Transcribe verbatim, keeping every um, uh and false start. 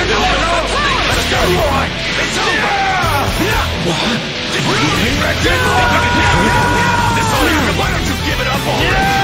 Let's go! It's over! What? Did you regret it? This all you, why don't you give it up already?